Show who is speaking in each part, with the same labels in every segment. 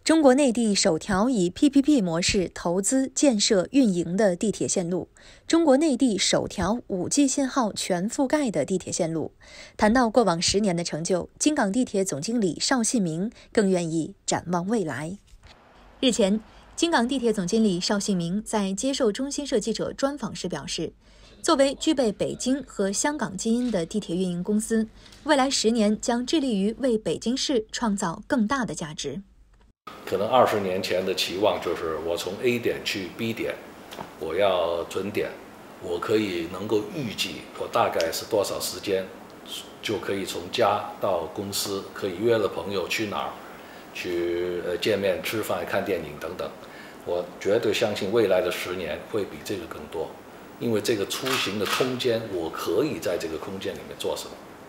Speaker 1: 中国内地首条以 PPP 模式投资建设运营的地铁线路，中国内地首条 5G 信号全覆盖的地铁线路。谈到过往10年的成就，京港地铁总经理邵信明更愿意展望未来。日前，京港地铁总经理邵信明在接受中新社记者专访时表示，作为具备北京和香港基因的地铁运营公司，未来10年将致力于为北京市创造更大的价值。
Speaker 2: 可能20年前的期望就是我从 A 点去 B 点，我要准点，我可以能够预计我大概是多少时间就可以从家到公司，可以约了朋友去哪儿去见面吃饭看电影等等。我绝对相信未来的10年会比这个更多，因为这个出行的空间，我可以在这个空间里面做什么。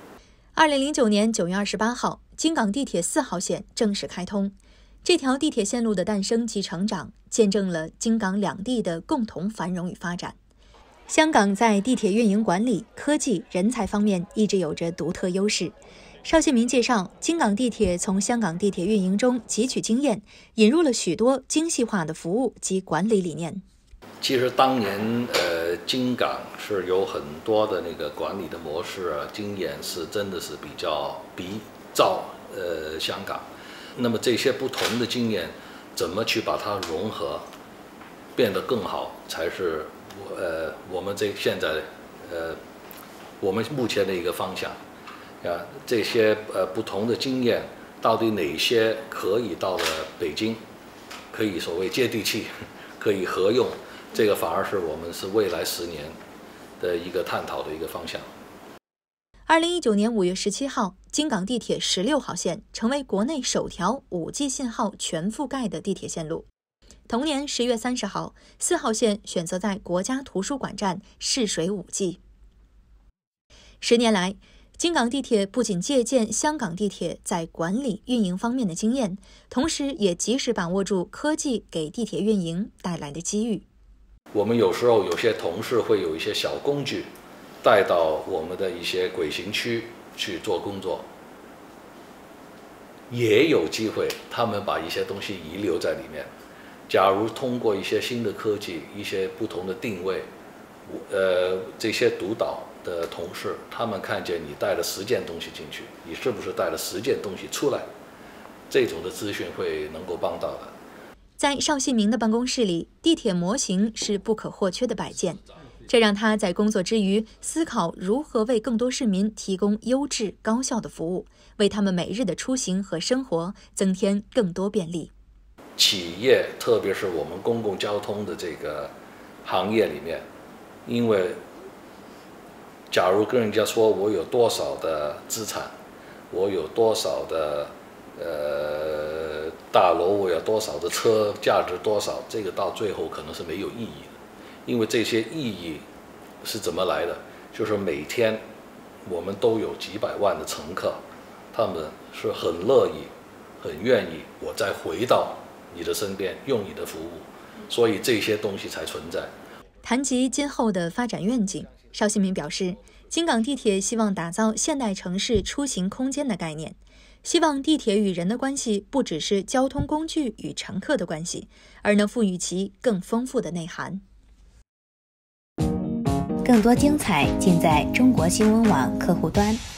Speaker 1: 2009年9月28号，京港地铁4号线正式开通。这条地铁线路的诞生及成长，见证了京港两地的共同繁荣与发展。香港在地铁运营管理、科技、人才方面一直有着独特优势。邵信明介绍，京港地铁从香港地铁运营中汲取经验，引入了许多精细化的服务及管理理念。
Speaker 2: 其实当年京港是有很多的那个管理的模式经验是真的是比照香港。那么这些不同的经验怎么去把它融合变得更好，才是我们现在我们目前的一个方向这些不同的经验到底哪些可以到了北京可以所谓接地气可以合用，这个反而是我们是未来10年的一个探讨的一个方向。
Speaker 1: 2019年5月17号，京港地铁16号线成为国内首条 5G 信号全覆盖的地铁线路。同年10月30号，4号线选择在国家图书馆站试水 5G。10年来，京港地铁不仅借鉴香港地铁在管理运营方面的经验，同时也及时把握住科技给地铁运营带来的机遇。
Speaker 2: 我们有时候有些同事会有一些小工具带到我们的一些轨行区去做工作，也有机会他们把一些东西遗留在里面。假如通过一些新的科技，一些不同的定位，这些督导的同事，他们看见你带了10件东西进去，你是不是带了10件东西出来？这种的资讯会能够帮到的。
Speaker 1: 在邵信明的办公室里，地铁模型是不可或缺的摆件。这让他在工作之余思考如何为更多市民提供优质高效的服务，为他们每日的出行和生活增添更多便利。
Speaker 2: 企业特别是我们公共交通的这个行业里面，因为假如跟人家说我有多少的资产，我有多少的大楼，我有多少的车，价值多少，这个到最后可能是没有意义的。因为这些意义是怎么来的？就是每天我们都有几百万的乘客，他们是很乐意、很愿意我再回到你的身边用你的服务，所以这些东西才存在。
Speaker 1: 谈及今后的发展愿景，邵信明表示，京港地铁希望打造现代城市出行空间的概念，希望地铁与人的关系不只是交通工具与乘客的关系，而能赋予其更丰富的内涵。
Speaker 3: 更多精彩尽在中国新闻网客户端。